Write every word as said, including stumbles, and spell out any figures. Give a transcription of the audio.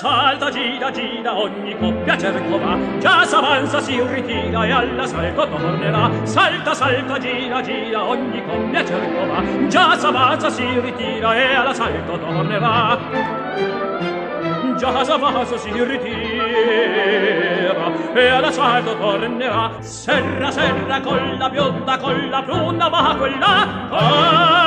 salta, gira, gira, ogni coppia cerco va, già s'avanza, si ritira e all'assalto tornerà. Salta, salta, gira, gira, ogni coppia cerco va, già s'avanza, si ritira e all'assalto tornerà. Già s'avanza, si ritira e all'assalto tornerà. Serra, serra, con la bionda, con la bruna, va quella. Ah!